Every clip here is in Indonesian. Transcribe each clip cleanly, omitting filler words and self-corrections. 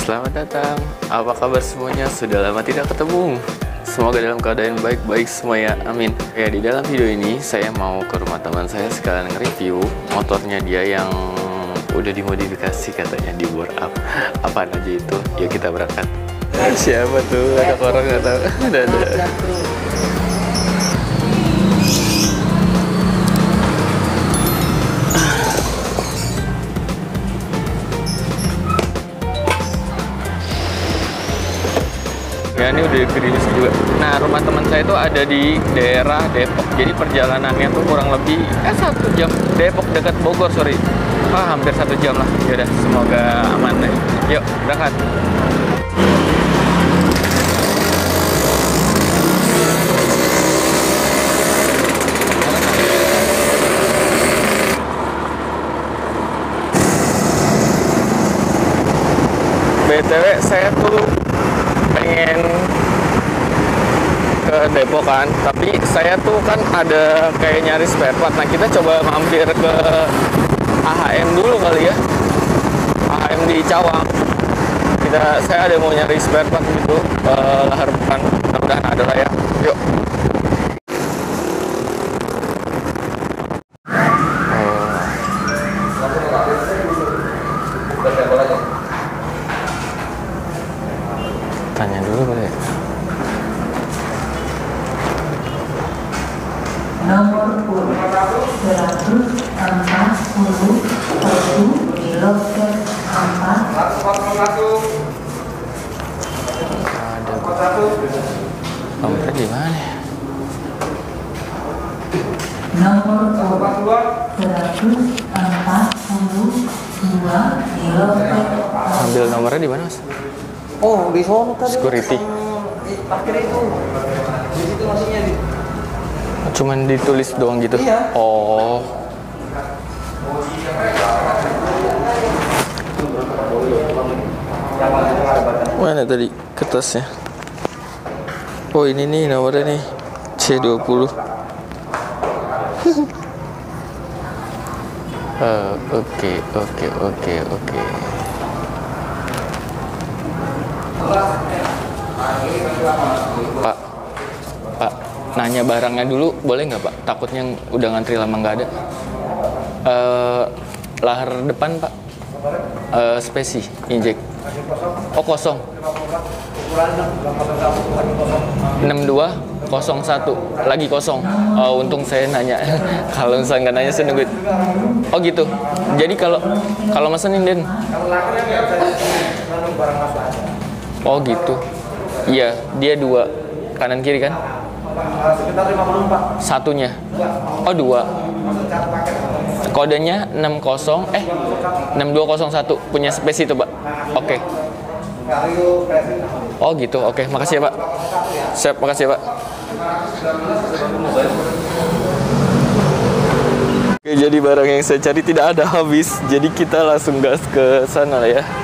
Selamat datang. Apa kabar semuanya? Sudah lama tidak ketemu. Semoga dalam keadaan baik-baik semua ya. Amin. Ya, di dalam video ini saya mau ke rumah teman saya sekalian nge-review motornya dia yang udah dimodifikasi katanya, di bore up. Apaan aja itu? Yuk kita berangkat. Siapa tuh? Ada orang nggak tahu. Ada. Ya, ini udah gerimis juga. Nah, rumah teman saya itu ada di daerah Depok. Jadi perjalanannya tuh kurang lebih 1 jam. Depok dekat Bogor, sorry. Hampir 1 jam lah. Yaudah, semoga aman deh. Yuk, berangkat. BTW, saya tuh pengen ke Depok kan, tapi saya tuh kan ada kayak nyari spare part. Nah, kita coba mampir ke AHM dulu kali ya, AHM di Cawang. Saya ada mau nyari spare part gitu, lahar bukan, mudah-mudahan ada lah ya. Yuk. Tanya dulu boleh? Nomor 140 kilometer 4. Ada nomornya di mana ya? Nomor 142 kilometer. Ambil nomornya di mana, Mas? Oh, di sono tadi. Security. Parkir itu. Di situ masihnya di. Cuman ditulis doang gitu? Iya. Oh. Mana tadi kertasnya? Oh, ini nih nomornya nih. C20. Oke. Pak, nanya barangnya dulu boleh nggak, Pak? Takutnya udah ngantri lama nggak ada. Lahar depan, Pak. Spesi, injek. Oh, kosong. 6201 lagi kosong. Untung saya nanya. Kalau misalnya nggak nanya saya nungguin. Oh gitu. Jadi kalau mesenin Den. Oh gitu. Iya, dia 2 kanan kiri kan? Sekitar 50, Pak. Satunya. Oh, 2. Kodenya 6201 punya spesi itu, Pak. Oke. Oh gitu. Oke, makasih ya, Pak. Siap, makasih ya, Pak. Oke, jadi barang yang saya cari tidak ada habis. Jadi kita langsung gas ke sana lah ya.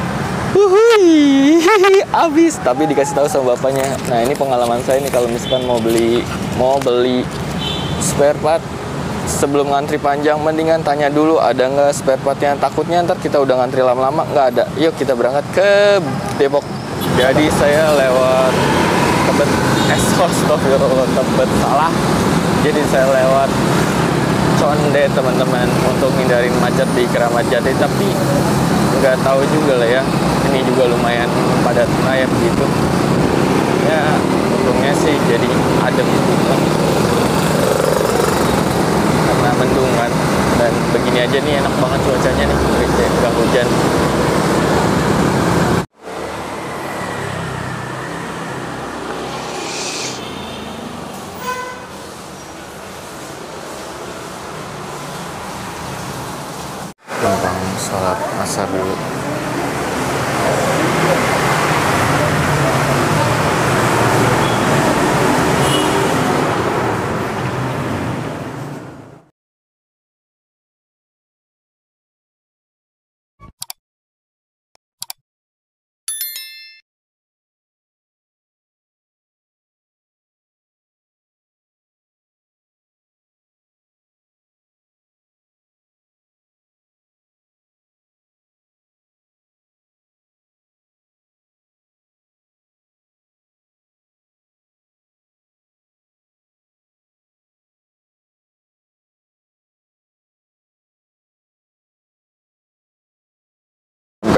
Habis, tapi dikasih tahu sama bapaknya. Nah, ini pengalaman saya nih kalau misalkan mau beli spare part sebelum ngantri panjang, mendingan tanya dulu ada nggak spare partnya. Takutnya ntar kita udah ngantri lama-lama nggak ada. Yuk kita berangkat ke Depok. Jadi saya lewat Tebet, Tebet salah. Jadi saya lewat Condet teman-teman untuk hindarin macet di Keramat Jati, tapi nggak tahu juga lah ya. Ini juga lumayan padat raya begitu. Ya, untungnya sih jadi adem gitu. Karena mendung kan, dan begini aja nih enak banget cuacanya nih, nggak hujan. Gampang sholat asar dulu.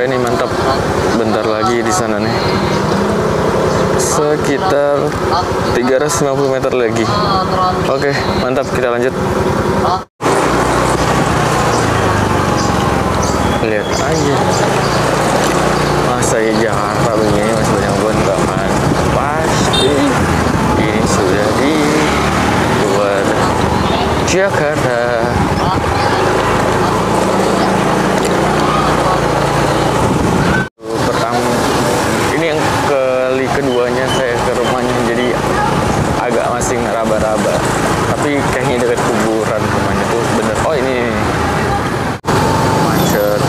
sampai nih, mantap. Bentar lagi di sana nih. Sekitar 350 meter lagi. Oke, mantap, kita lanjut. Lihat aja. Masa ya Jakarta begini masih banyak bontot kan? Pasti ini sudah di luar Jakarta. Ini yang kali keduanya saya ke rumahnya, jadi agak masih ngeraba-raba. Tapi kayaknya dekat kuburan rumahnya tuh bener. Oh ini macet.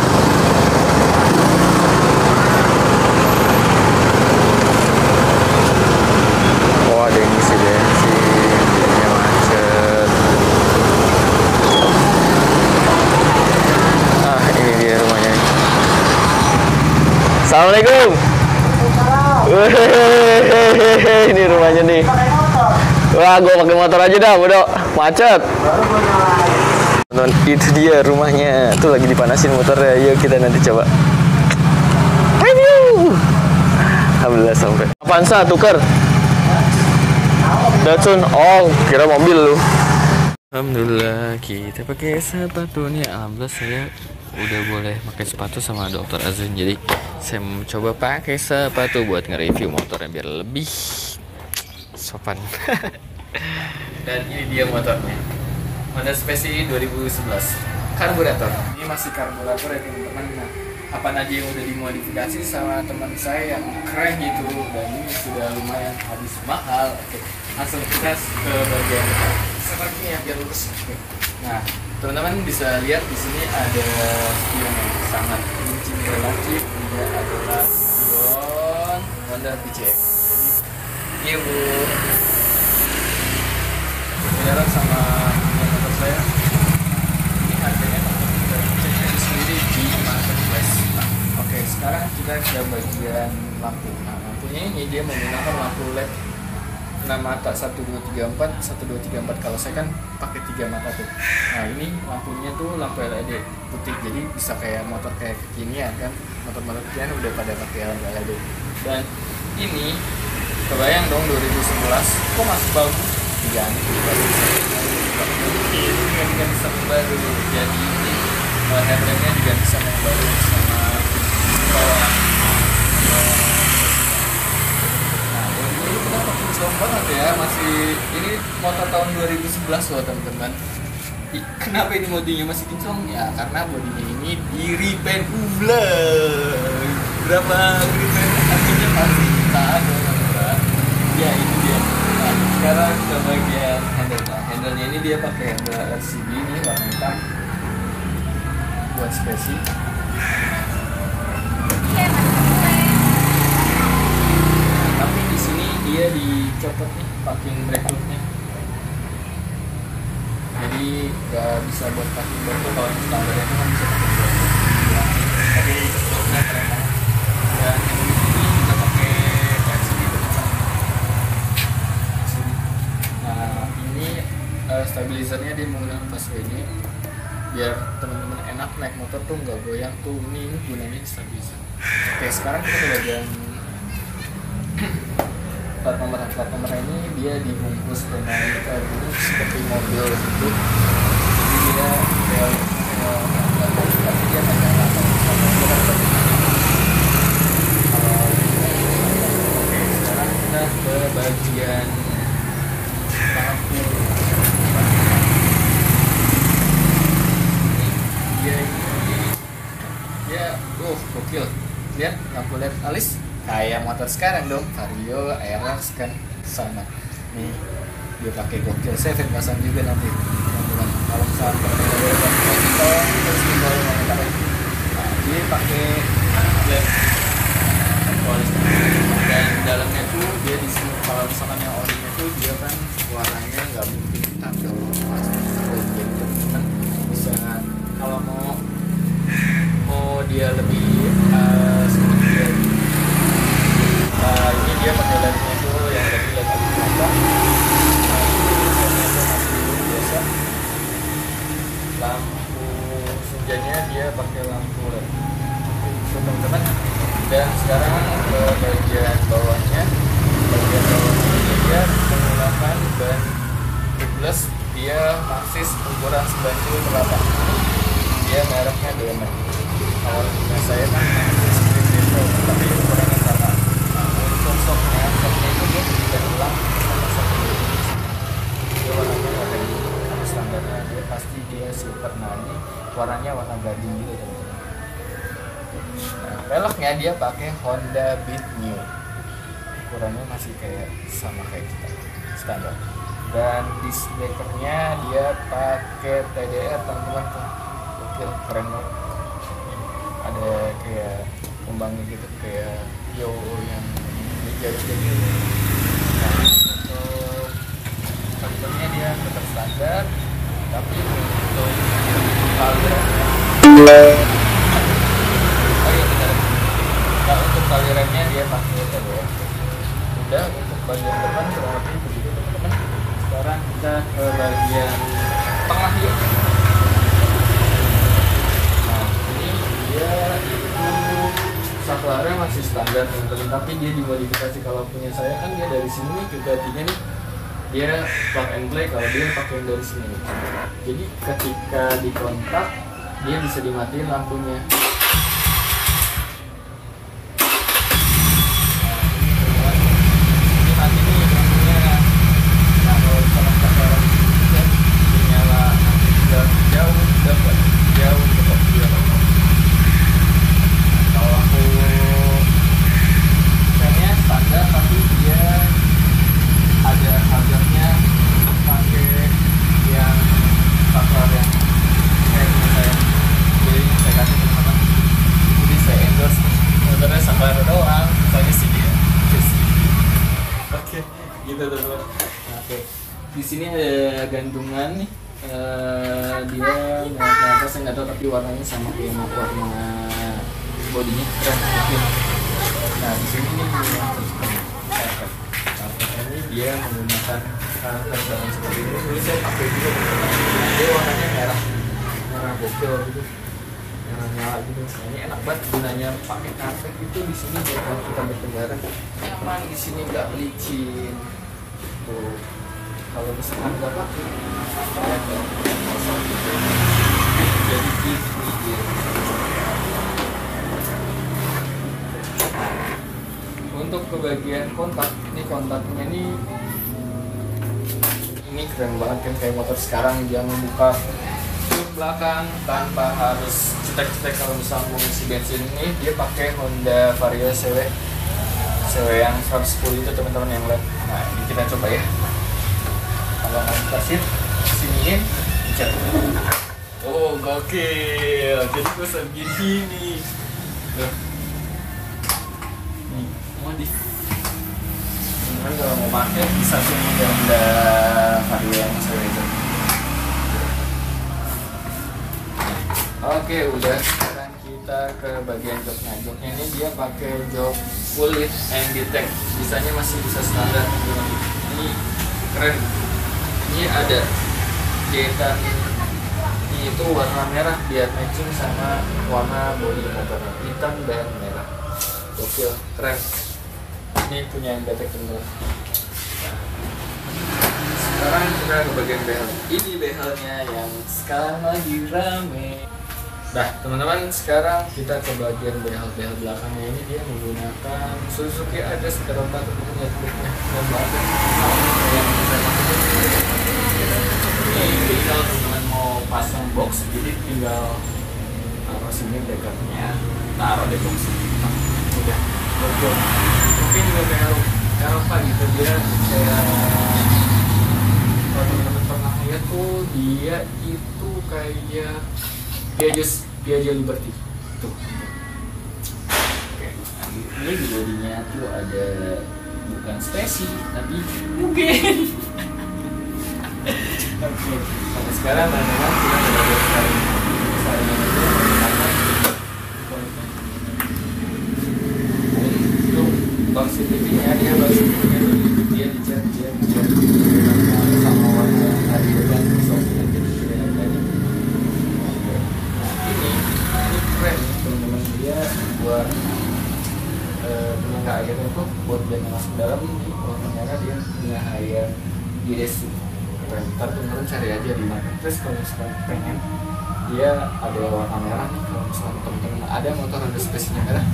Oh ada yang isi bensin, jadinya macet. Ah ini dia rumahnya. Assalamualaikum. Wehehehe, ini rumahnya nih. Wah, gue pakai motor aja dah, bodoh. Macet. Itu dia rumahnya. Tuh lagi dipanasin motornya. Yuk kita nanti coba. Ayo. Alhamdulillah sampai. Apaan sah tuker? Datsun. Oh, kira mobil lu. Alhamdulillah kita pakai sepatunya. Alhamdulillah saya udah boleh pakai sepatu sama dokter Azun, jadi saya mau coba pakai sepatu buat nge-review motornya biar lebih sopan. Dan ini dia motornya, Honda Speci 2011 karburator. Ini masih karburator ya teman-teman. Nah, apa aja yang udah dimodifikasi sama teman saya yang keren gitu, dan ini sudah lumayan habis mahal. Oke, langsung kita ke bagian sepertinya biar lurus. Oke. Nah, teman-teman bisa lihat di sini ada spion yang sangat licin relatif. Dia adalah spion Honda PCX. Jadi ini bu, jalan sama motor saya. Ini harganya kita cek sendiri di marketplace. Nah, oke, sekarang kita ke bagian lampu. Nah, lampunya ini dia menggunakan lampu LED 6 mata 1234 1234. Kalau saya kan pakai 3 mata tuh. Nah ini lampunya tuh lampu LED putih, jadi bisa kayak motor kayak kekinian kan, motor-motor kekinian udah pada pakai lampu LED. Dan ini kebayang dong 2011 kok masih bagus diganti ini sama baru. Jadi ini headlampnya diganti sama yang baru sama banget ya, masih ini motor tahun 2011 loh teman-teman. Kenapa ini bodinya masih kinclong? Ya karena bodinya ini di repaint ulang. Berapa repaint artinya masih tak ada teman-teman. Ya ini dia. Nah, sekarang ke bagian handle. Nah, handle-nya ini dia pakai handle RCB ini warna hitam buat Speci. Tapi di sini dia dicopot nih parking brake loop-nya, jadi nggak bisa buat parking brake loop. Kalau standarnya itu kan bisa pakai brake loop, tapi loopnya keren banget. Dan ini kita pakai LCD teman-teman. Nah ini stabilizernya dia menggunakan busway ini biar teman-teman enak naik motor tuh nggak goyang tuh. Ini gunanya stabilizer. Oke, sekarang kita ke bagian plat nomor ini dia dibungkus dengan kayak gini seperti mobil gitu. Jadi dia tapi dia hanya Oke, sekarang kita ke bagian lampu. Dia gokil. Lihat lampu LED alis kayak motor sekarang dong, Vario, Aerox kan sama. Nih dia pakai gokil. Saya pasang juga nanti teman-teman. Kalau misalnya terus tinggal mengetahui. Nah, dia pakai LED polis. Dan dalamnya tuh dia di sini kalau misalkan yang orinya tuh dia kan warnanya nggak mungkin hitam dong. Jadi teman-teman bisa kalau mau dia lebih seperti dia. Ini dia pakai LED-nya tuh yang lebih LED apa? Masih biasa. Lampu senjanya dia pakai lampu LED. Maxxis ukuran 98. Dia mereknya DMX. Kalau punya saya kan Maxxis Green Pro, tapi ukurannya sama. Nah, untuk soknya itu dia tidak ulang sama sok Indonesia. Dia warnanya warna biru. Kalau standarnya dia pasti dia silver. Nah ini warnanya warna gading gitu teman-teman. Nah, velgnya dia pakai Honda Beat New. Ukurannya masih kayak sama kayak kita standar. Dan disc breakernya dia pakai TDR teman-teman tuh. Oke, keren banget. Ada kayak kembangnya gitu, kayak yo yang jadi. Nah, untuk bumpernya dia tetap standar, tapi untuk kalirannya untuk kalirannya dia pakai TDR. Udah untuk bagian depan kurang lebih begitu teman-teman. Sekarang kita ke bagian tengah yuk. Nah ini dia itu saklarnya masih standar teman-teman, tapi dia dimodifikasi. Kalau punya saya kan dia dari sini ke gantinya nih dia plug and play. Kalau dia pakai yang dari sini nih. Jadi ketika dikontak dia bisa dimatiin lampunya. Di sini ada gantungan nih, dia apa saya nggak tahu, tapi warnanya sama kayak warna bodinya keren. Nah di sini nih ini dia menggunakan karakter dalam seperti ini. Ini saya pakai juga, dia warnanya merah bokil gitu, merah nyala gitu. Nah, ini enak banget gunanya pakai karpet itu di sini buat kalau kita berkendara nyaman, di sini nggak licin tuh. Kalau misalkan nggak pakai, jadi gitu dia. Untuk ke bagian kontak, ini kontaknya ini keren banget kan, kayak motor sekarang yang buka pintu belakang tanpa harus cetek-cetek. Kalau misalnya mau ngisi bensin ini dia pakai Honda Vario CW yang 110 itu teman-teman yang lihat. Nah ini kita coba ya. Kalau nggak kasih siniin dicat. Oh gokil, jadi gue segini nih. Nih modif. Teman kalau mau pakai bisa sih Honda Vario yang CW itu. Oke udah, sekarang kita ke bagian joknya. Joknya ini dia pakai jok full lift and detect. Sisanya masih bisa standar. Ini keren. Ini ada jahitan ini itu warna merah biar matching sama warna bodi motor, hitam dan merah. Gokil, keren. Ini punya yang detek teman. Nah, sekarang kita ke bagian behel. Ini behelnya yang sekarang lagi rame. Nah teman-teman, sekarang kita ke bagian behel belakangnya. Ini dia menggunakan Suzuki ADS Terota tentunya truknya dan banget yang kita pakai. Ini tinggal teman-teman mau pasang box, jadi tinggal taruh sini breakernya, taruh di box. Nah, udah gokil. Mungkin juga behel apa gitu, dia kayak kalau teman-teman pernah lihat tuh, dia itu kayak Piaggio Liberty tuh. Oke, ini di bodinya tuh ada bukan spesi tapi mungkin. Oke, sampai sekarang teman-teman kita sudah selesai untuk box CCTV-nya. Dia box CCTV-nya dia dicat sama warna tadi dan softnya jadi tadi. Ini keren teman-teman, dia buat penyangga air itu buat dia masuk dalam. Ini warna merah dia punya air di desu. keren. Ntar teman-teman cari aja di marketplace kalau misalkan pengen. Dia ada warna merah nih, kalau misalkan teman-teman ada motor ada spesinya merah.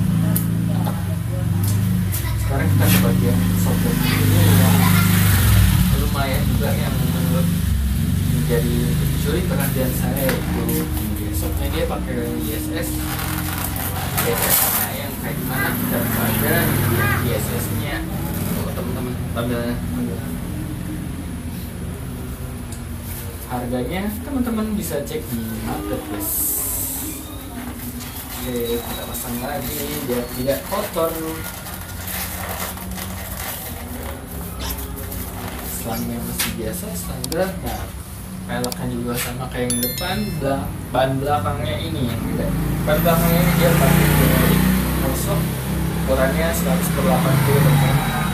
Sekarang kita ke bagian software ini yang lumayan juga yang menurut menjadi curi perhatian saya, itu di softnya dia pakai ISS. ISS-nya yang kayak gimana kita bisa ada di ISS-nya. Teman-teman tampilannya. Harganya teman-teman bisa cek di marketplace. Oke, kita pasang lagi biar tidak kotor. Selangnya masih biasa, selang gerak. Nah, peleknya juga sama kayak yang depan. Ban belakangnya ini yang beda. Ban belakangnya ini dia pakai kosong, ukurannya 100/80 teman.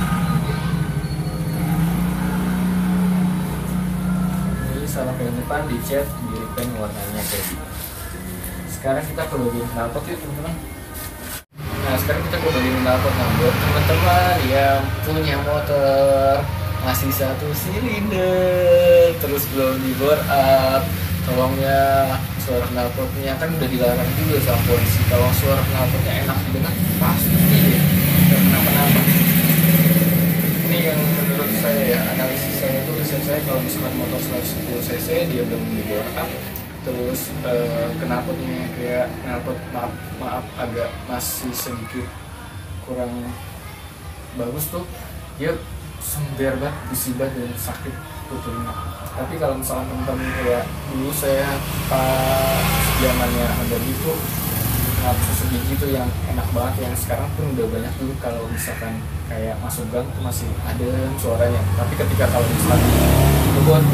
Ini sama kayak yang depan, dicat, di repaint warnanya kayak gitu. Sekarang kita ke bagian knalpot yuk teman-teman. Nah, sekarang kita ke bagian knalpot. Nah, buat teman-teman yang punya motor masih 1 silinder terus belum di bore up, tolong ya, suara knalpotnya kan udah dilarang juga sama polisi. Kalau suara knalpotnya enak didengar pasti ya nggak kenapa-napa. Ini yang menurut saya ya, analisis saya itu, riset saya, kalau misalkan motor 110 cc dia belum di bore up, terus knalpotnya kayak knalpot maaf agak masih sedikit kurang bagus tuh, dia sember banget, bisibah dan sakit tutulnya. Tapi kalau misalnya teman-teman kayak dulu saya pas zamannya Honda itu susu gigi itu yang enak banget, yang sekarang pun udah banyak dulu. Kalau misalkan kayak masuk gang tuh masih ada suaranya, tapi ketika kalau misalkan ngebut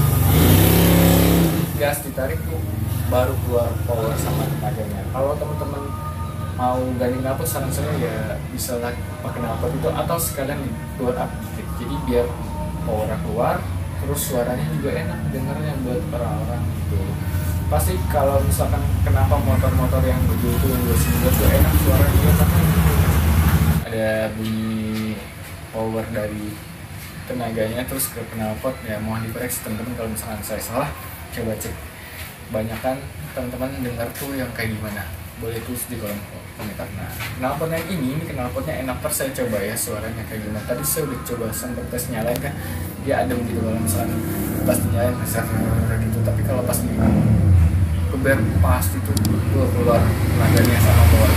gas ditarik tuh baru keluar power sama tenaganya. Kalau teman-teman mau ganti knalpot, saran saya ya bisa lah pakai knalpot itu atau sekalian di bore up dikit, jadi biar powernya keluar terus suaranya juga enak dengarnya buat orang-orang gitu. Pasti kalau misalkan kenapa motor-motor yang begitu yang 2 tuh enak suaranya juga, karena ada bunyi power dari tenaganya terus ke knalpot. Ya mohon dikoreksi teman-teman kalau misalkan saya salah, coba cek. Banyakan teman-teman dengar tuh yang kayak gimana, boleh tulis di kolom komentar. Nah, knalpot yang ini knalpotnya enak, saya coba ya suaranya kayak gimana. Tadi saya udah coba sampai tes nyalain kan, dia adem gitu kalau misalnya pas dinyalain besar gitu. Tapi kalau pas di keber pas itu keluar tenaganya sama power.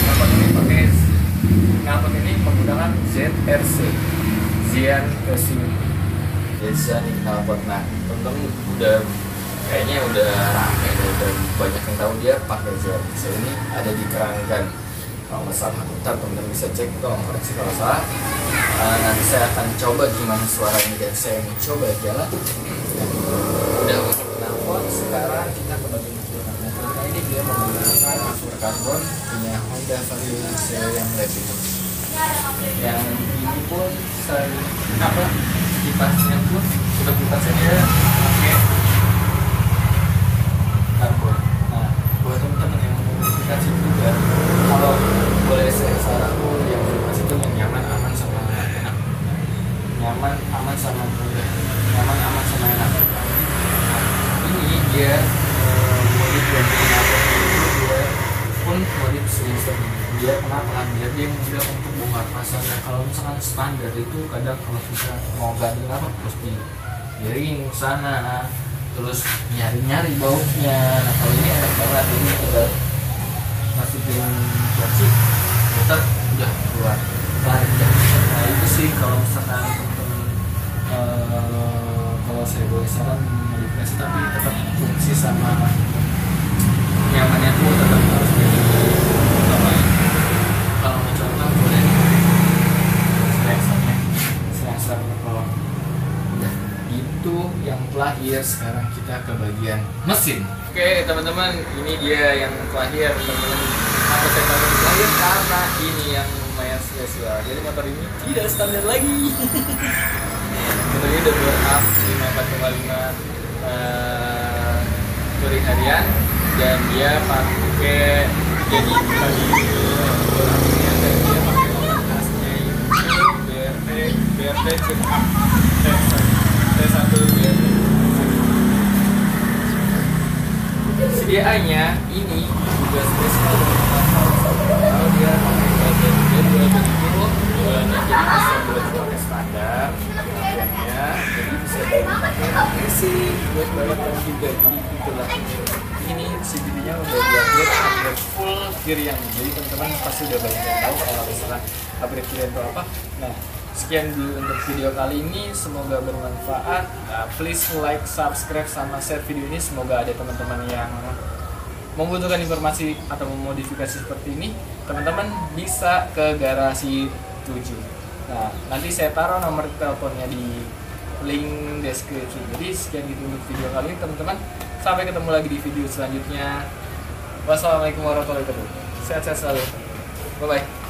Knalpot ini menggunakan ZRC, Zian Racing Zianic knalpot. Nah, teman-teman udah kayaknya udah rame, udah banyak yang tahu dia pakai ZRC ini ada di keranggan. Kalau nggak salah, ntar teman-teman bisa cek, tolong koreksi kalau salah. Nanti saya akan coba gimana suaranya dan saya mau coba jalan. Udah untuk knalpot, sekarang kita ke bagian motor. Nah, ini dia menggunakan asur karbon punya Honda Vario yang LED itu. Yang ini pun saya kipasnya pun sudah kipasnya dia pakai karbon. Nah, buat teman-teman yang modifikasi juga, kalau boleh saya sarankan yang modifikasi itu yang nyaman, aman sama enak. Nyaman, aman sama mudah. Nyaman, aman sama enak. Nah, ini dia modif yang knalpot itu dia pun modif sensor. Dia kenapa? Biar dia mudah untuk bongkar pasang. Nah, kalau misalkan standar itu kadang kalau kita mau ganti apa terus digiring sana, terus nyari-nyari baunya. Nah, kalau ini enak banget, ini tinggal masukin plastik, putar, udah keluar. Nah, itu sih kalau misalkan teman-teman kalau saya boleh saran modifikasi, tapi tetap fungsi sama nyamannya tuh tetap harus diutamain. Kalau mau contoh boleh selang-selangnya kalau udah itu yang terakhir. Sekarang kita ke bagian mesin. Oke teman-teman, ini dia yang terakhir teman-teman. Kenapa saya panggil terakhir? Karena ini yang lumayan spesial. Jadi motor ini tidak standar lagi. Motor ini udah bore up 54,5 touring harian, dan dia pakai jadi bagi orangnya, dan dia pakai motor khasnya itu BRT check up T1 BRT. HDMI-nya ini juga spesial kalau dia pakai dual band itu dualnya jadi bisa buat pakai standar lampiannya, jadi bisa pakai racing buat balapan juga. Jadi itulah ini CVT-nya udah upgrade full Kirian. Jadi teman-teman pasti udah banyak yang tahu kalau misalnya upgrade Kirian itu apa. Nah, sekian dulu untuk video kali ini, semoga bermanfaat. Please like, subscribe, sama share video ini. Semoga ada teman-teman yang membutuhkan informasi atau memodifikasi seperti ini, teman-teman bisa ke Garasi 7. Nah, nanti saya taruh nomor teleponnya di link deskripsi. Jadi sekian gitu untuk video kali ini teman-teman. Sampai ketemu lagi di video selanjutnya. Wassalamualaikum warahmatullahi wabarakatuh. Sehat-sehat selalu. Bye-bye.